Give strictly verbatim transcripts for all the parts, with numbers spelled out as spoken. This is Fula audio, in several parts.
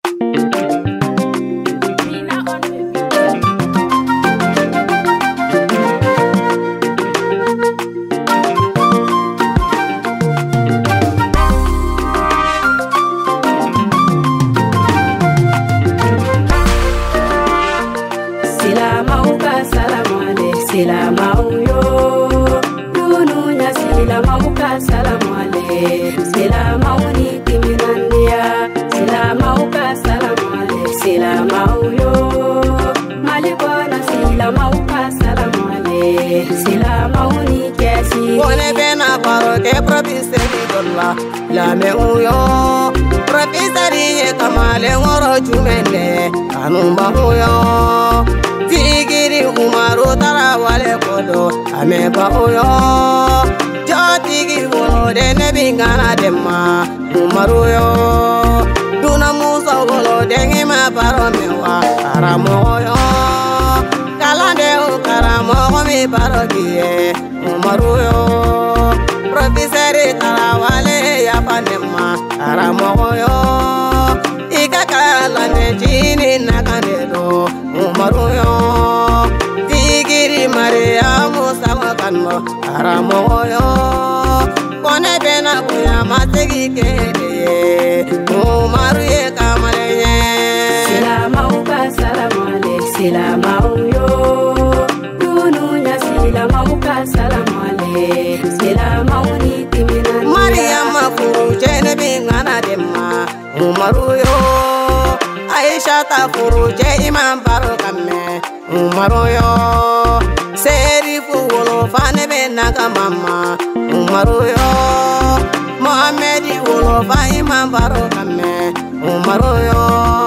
Silamau yo, dununya silamau ka salamu ale. Silamau ni kiminandia, silamau ka salamu ale. Silamau yo, malikona silamau ka salamu ale. Silamau ni kesi. Wone bena paro ke profeseri dolla, la me uyo. Profeseri ye kamale ngoro jumende, anumba uyo. Tigiri umaru tara wale kodo ame ba oyo jatigi wolo de ne bingana demma umaru yo duna musa wolo de ngima baro mewa karamo yo kalande u karamo mi baro kiye umaru yo profeseri tara wale ya panemma karamo yo ikakala ne jini nakandelo umaru yo tigiri mariamu sawakanmo karamo yo kone bena kuya mategi kede umaru ye kamaleye silamau ka salamu ale silamau yo dununya silamau ka salamu ale silamau ni timinan mariama furu jene bingana demma umaru yo Aisha ta furu je imam baro kamme umaru yo serifu wolo fane be naga mama umaru yo Muhammadi wolo fa imam baro kamme umaru yo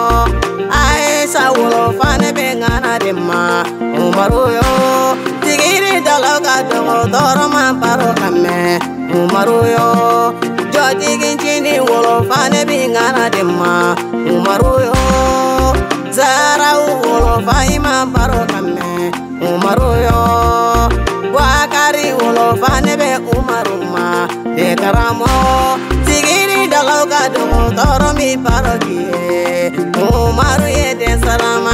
Aisha wolo fane be ngana demma umaru yo tigiri daloga dogo doro man baro kamme umaru yo jodi ginjini wolo fane be ngana demma umaru yo Zara wolo fa imam baro kamme umaru yo Wakari wolo fa nebe umaru ma de karamo tigiri daloga dogo doro mi baro kiye umaru ye de salama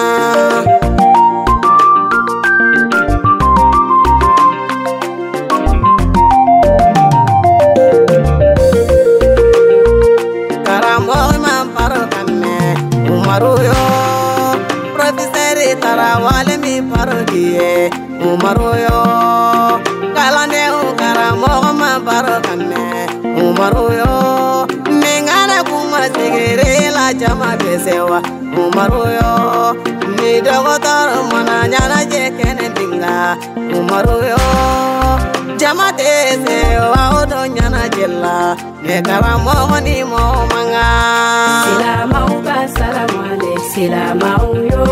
karamo imam baro kamme umaru yo profeseri tara wale mi baro kiye umaru yo kalande u karamo ma baro kamme umaru yo mingana kuma sigere la jama besewa umaru yo ni dogotor mana nyana je kene dinga umaru yo jama tese wa odo nyana jella ne karamo ni mo manga silamau ka salamu ale silamau yo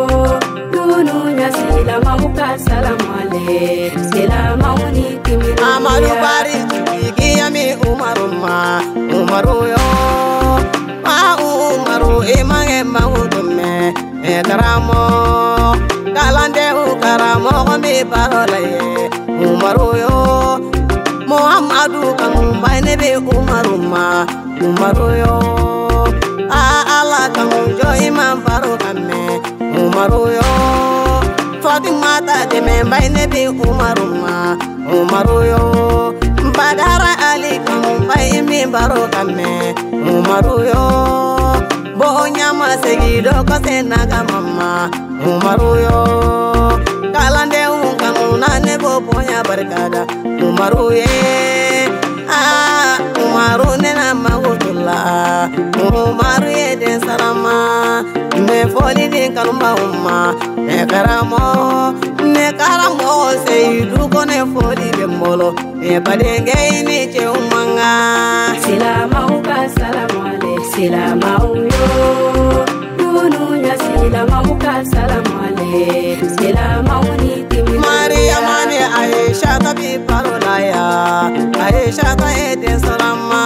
dununya silamau ka salamu ale silamau ni timinan amaru bari jigi yami umaru ma umaru yo ma umaru imange maudume e karamo kalande u karamo mi barolaye umaru yo Muhammadu kamumbai nebe umaru ma umaru yo a ala kamujo imam baro kamme umaru yo Fatima ta deme mbai nebe umaru ma umaru yo Badara Ali kamumbai mi baro kamme umaru yo Bonya masegido kosenaga mama umaru yo Kalande unkamuna nebo bonya barkada umaru ye ah umaru nena magutula umaru ye de salama me foli de kalumba umma me karamo me karamo seidu kone foli de molo me padenge ini che umanga silamau ka salamu ale silamau yo dununya silamau ka salamu ale silamau ni timinan Maria mane Aisha tabi parolaya Aisha ta ede salama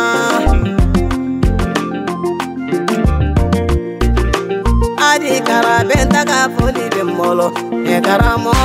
Adi karabenta ka foli bemolo e karamo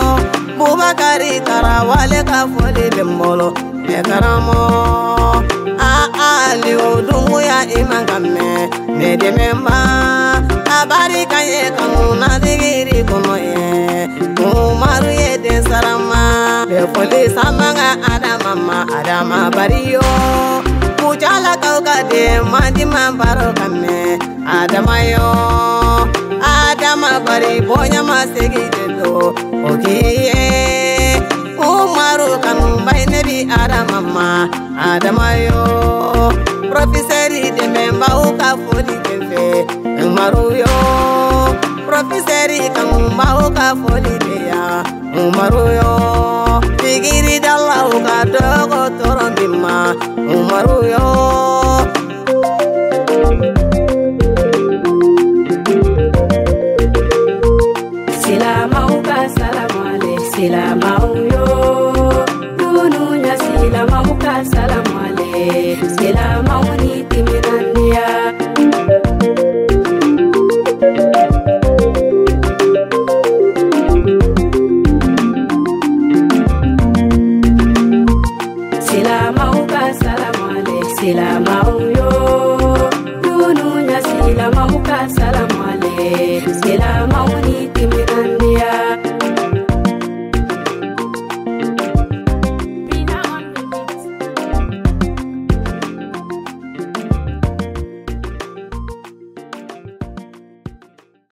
Bubakari tarawale ka foli bemolo e karamo Ali odungu ya imangame Mede memba Abari kanye kamuna digiri kuno ye Umaru ye den sarama Befoli samanga adamama adama bariyo Mujala kauka de mandi mambaro kame Adama yo Adama bari bonya masegi dedo Okiye Umaru kanu bay nebi adamama Adama yo Professori de memba uka foli kefe Umaru yo Professori kanu ba uka foli de ya Umaru yo Digiri dalla uka dogo toro bima Umaru yo Silama uka salamu ale silama yo Dununya silama uka salamu ale silama uni timinandia Silama uka salamu ale silama yo Dununya silama uka salamu ale silama